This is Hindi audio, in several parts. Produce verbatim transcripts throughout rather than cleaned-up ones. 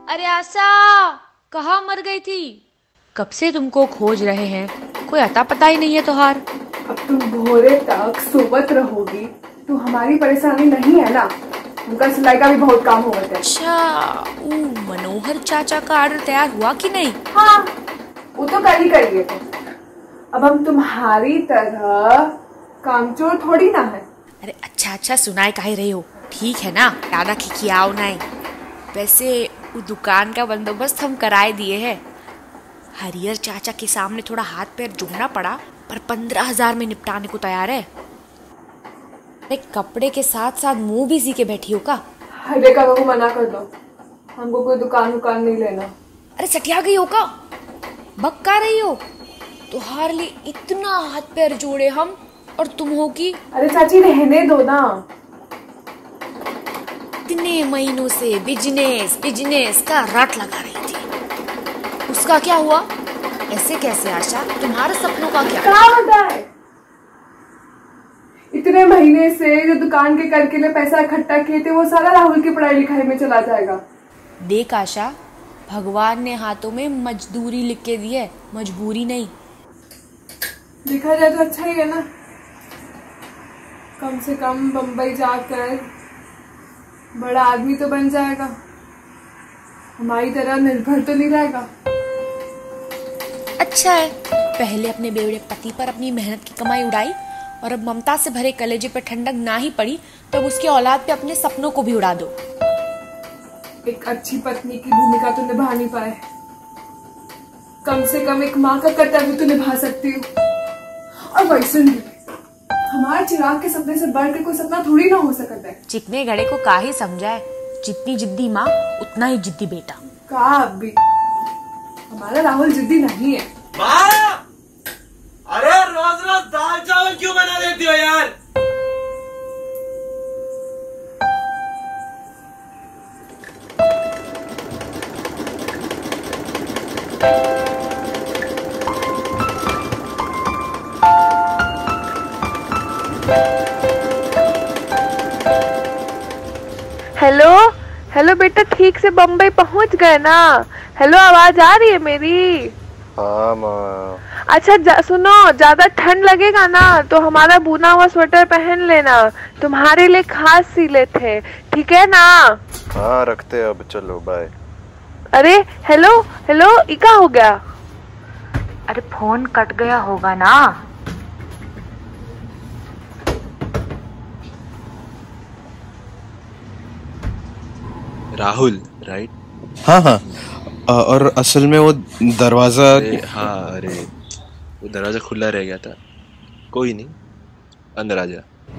अरे आशा, कहाँ मर गई थी? कब से तुमको खोज रहे हैं, कोई अता पता ही नहीं है तुहार। अब तुम भोरे तक सोवत रहोगी तो हमारी परेशानी नहीं है ना। उनका सिलाई का भी बहुत काम हो गया। अच्छा, वो मनोहर चाचा का ऑर्डर तैयार हुआ कि नहीं? हाँ, वो तो कल ही करिए थे। अब हम तुम्हारी तरह कामचोर थोड़ी ना है। अरे अच्छा अच्छा, सुनाई काहे रही हो? ठीक है ना, ज्यादा खिखियाओ नहीं। वैसे वो दुकान का बंदोबस्त हम कराए दिए हैं। हरियर चाचा के सामने थोड़ा हाथ पैर जोड़ना पड़ा, पर पंद्रह हजार में निपटाने को तैयार है। अरे कपड़े के साथ साथ मुंह भी सी के बैठी हो का? हरे का को मना कर दो, हमको कोई दुकान दुकान नहीं लेना। अरे सटिया गई हो का? बक्का रही हो? तुहार लिए इतना हाथ पैर जोड़े हम, और तुम हो की? अरे चाची रहने दो ना। इतने महीनों से बिजनेस बिजनेस का रट लगा रही थी, उसका क्या हुआ? ऐसे कैसे आशा, तुम्हारे सपनों का क्या? क्या बताए? इतने महीने से जो दुकान के कर के लिए पैसा इकट्ठा किए थे, वो सारा राहुल की पढ़ाई लिखाई में चला जाएगा। देख आशा, भगवान ने हाथों में मजदूरी लिख के दी है, मजबूरी नहीं। देखा जाए तो अच्छा ही है ना, कम से कम बम्बई जाकर बड़ा आदमी तो बन जाएगा, हमारी तरह निर्भर तो नहीं रहेगा। अच्छा है, पहले अपने बेवड़े पति पर अपनी मेहनत की कमाई उड़ाई, और अब ममता से भरे कलेजे पर ठंडक ना ही पड़ी तब तो उसकी औलाद पे अपने सपनों को भी उड़ा दो। एक अच्छी पत्नी की भूमिका तो निभा नहीं पाए, कम से कम एक माँ का कर्तव्य तो निभा सकती हूँ। और वैसे भी हमारे चिराग के सपने से बढ़कर कोई सपना थोड़ी ना हो सकता है। चिकने घड़े को काहे समझाए, जितनी जिद्दी माँ उतना ही जिद्दी बेटा। का अभी हमारा राहुल जिद्दी नहीं है। माँ! अरे रोज रोज दाल चावल क्यों बना देती हो यार? हेलो हेलो बेटा, ठीक से बम्बई पहुंच गए ना? हेलो, आवाज आ रही है मेरी? हाँ माँ। अच्छा जा, सुनो, ज्यादा ठंड लगेगा ना तो हमारा बुना हुआ स्वेटर पहन लेना, तुम्हारे लिए खास सिले थे, ठीक है ना? हाँ रखते, अब चलो बाय। अरे हेलो हेलो, इका हो गया? अरे फोन कट गया होगा ना। राहुल राइट? हाँ हाँ, और असल में वो दरवाजा। अरे हाँ, अरे वो दरवाजा खुला रह गया था। कोई नहीं, अंदर आ जा।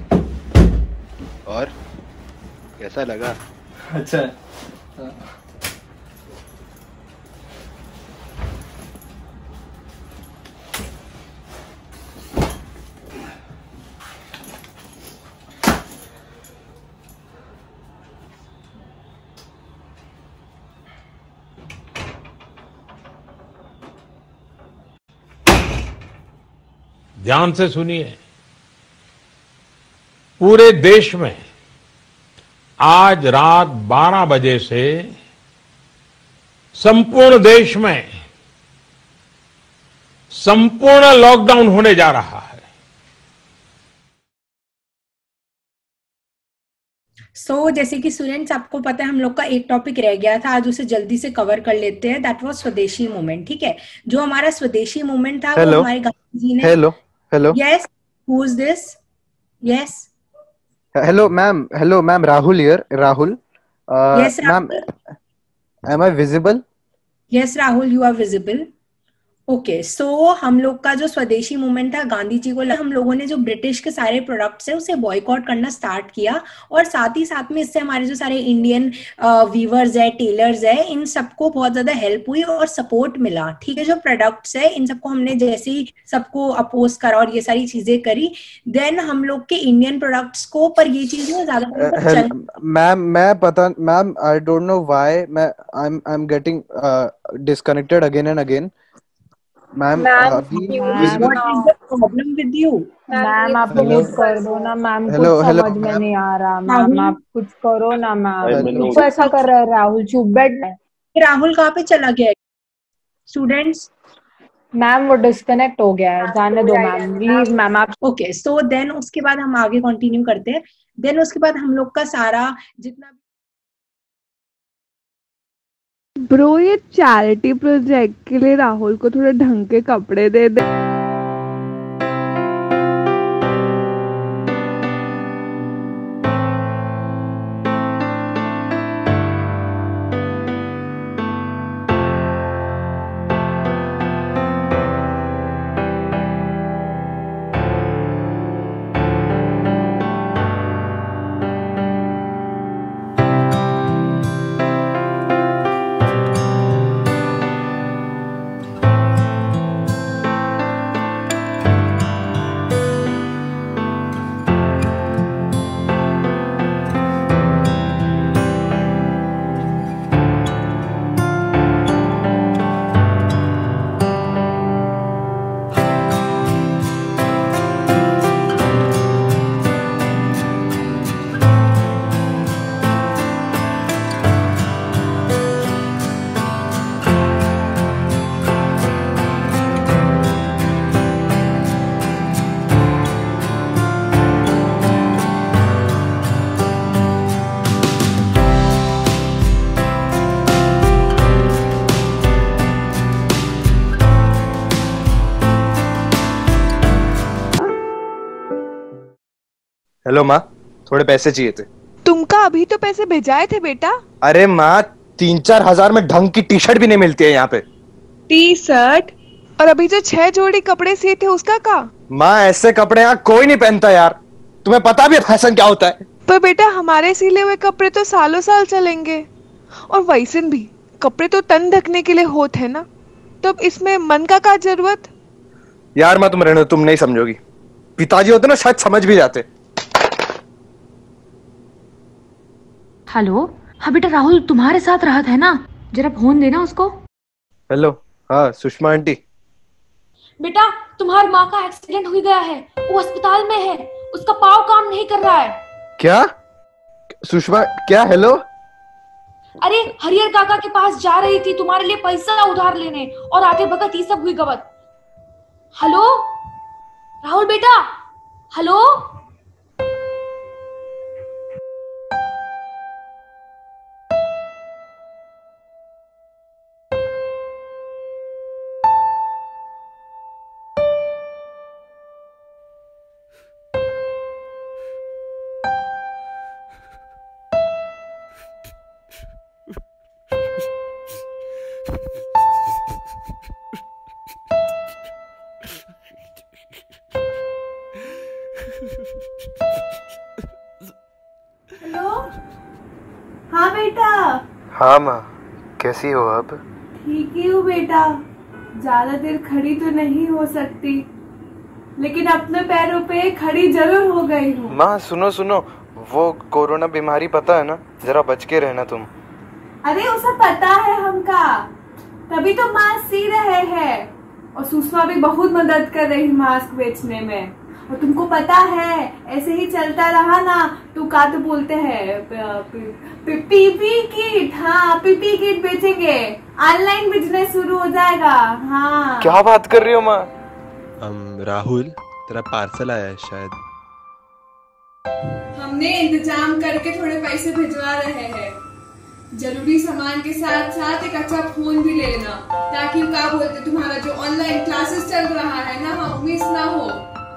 और कैसा लगा? अच्छा। ध्यान से सुनिए, पूरे देश में आज रात बारह बजे से संपूर्ण देश में संपूर्ण लॉकडाउन होने जा रहा है। सो so, जैसे कि स्टूडेंट्स, आपको पता है हम लोग का एक टॉपिक रह गया था, आज उसे जल्दी से कवर कर लेते हैं। That was swadeshi movement. ठीक है, जो हमारा स्वदेशी मूवमेंट था Hello? वो हमारे गांधी जी ने। Hello hello. Yes, who is this? Yes hello ma'am, hello ma'am, Rahul here, Rahul. Yes ma'am, am I visible? Yes Rahul, you are visible. Okay, so हम लोग का जो स्वदेशी मूवमेंट था, गांधी जी को हम लोगों ने जो ब्रिटिश के सारे प्रोडक्ट्स है उसे बॉयकॉट करना स्टार्ट किया, और साथ ही साथ में इससे हमारे जो सारे इंडियन वीवर्स है, टेलर्स है, इन सबको बहुत ज्यादा हेल्प हुई और सपोर्ट मिला। ठीक है, जो प्रोडक्ट्स है इन सबको हमने जैसे ही सबको अपोज करा और ये सारी चीजें करी, देन हम लोग के इंडियन प्रोडक्ट्स को, पर ये चीजें ज्यादा। मैम मैं पता ma'am, I don't know why मैं I am I am getting disconnected again and again. Ma'am अभी what is the problem with you? Ma'am आप म्यूट कर दो ना मैम, कुछ हेलो हेलो समझ में नहीं आ रहा मैम, आप कुछ करो ना मैम। कुछ ऐसा कर रहे हैं राहुल, चुप बैठ। राहुल कहाँ पे चला गया है? स्टूडेंट्स, मैम वो डिस्कनेक्ट हो गया है, जाने दो मैम, प्लीज मैम आप। ओके, सो देन उसके बाद हम आगे कंटिन्यू करते हैं। देन उसके बाद हम लोग का सारा जितना ब्रो, ये चैरिटी प्रोजेक्ट के लिए राहुल को थोड़े ढंग के कपड़े दे दे। हेलो माँ, थोड़े पैसे चाहिए थे। तुमका अभी तो पैसे भेजाए थे बेटा। अरे माँ, तीन चार हजार में ढंग की टी शर्ट भी नहीं मिलती है यहाँ पे। T shirt? और अभी जो छह जोड़ी कपड़े सिए थे उसका का? माँ, ऐसे कपड़े यहाँ कोई नहीं पहनता यार। तुम्हें पता भी है फैशन क्या होता है? पर बेटा हमारे सिले हुए कपड़े तो सालों साल चलेंगे। और वैसे भी कपड़े तो तन ढकने के लिए होते हैं ना, तो अब इसमें मन का क्या जरूरत? यार माँ, तुम रहने दो, तुम नहीं समझोगी। पिताजी होते ना शायद समझ भी जाते। हेलो, हाँ बेटा, राहुल तुम्हारे साथ रहा था ना, जरा फोन देना उसको। हेलो, हाँ सुषमा आंटी। बेटा, तुम्हारी माँ का एक्सीडेंट हो गया है, वो अस्पताल में है, उसका पाँव काम नहीं कर रहा है। क्या सुषमा? क्या? हेलो, अरे हरियर काका के पास जा रही थी तुम्हारे लिए पैसा उधार लेने, और आगे भगत ये सब हुई गवत। हेलो राहुल बेटा, हेलो। हेलो, हाँ बेटा। हाँ माँ, कैसी हो अब? ठीक ही हूँ बेटा, ज्यादा देर खड़ी तो नहीं हो सकती, लेकिन अपने पैरों पे खड़ी जरूर हो गई हूँ। माँ सुनो सुनो, वो कोरोना बीमारी पता है ना, जरा बच के रहना तुम। अरे उसे पता है हमका, तभी तो मास्क सी रहे हैं, और सुषमा भी बहुत मदद कर रही मास्क बेचने में। और तुमको पता है ऐसे ही चलता रहा ना तो का तो बोलते हैं पीपी किट। हाँ, पीपी किट बेचेंगे, ऑनलाइन बिजनेस शुरू हो जाएगा। हाँ, क्या बात कर रही हो माँ? um, राहुल, तेरा पार्सल आया है शायद। हमने इंतजाम करके थोड़े पैसे भिजवा रहे हैं। जरूरी सामान के साथ साथ एक अच्छा फोन भी ले लेना, ताकि क्या बोलते तुम्हारा जो ऑनलाइन क्लासेस चल रहा है ना, हाँ, मिस ना हो।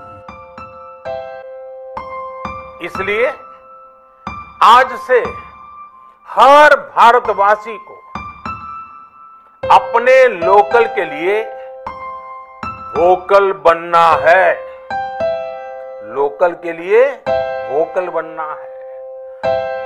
इसलिए आज से हर भारतवासी को अपने लोकल के लिए वोकल बनना है। लोकल के लिए वोकल बनना है।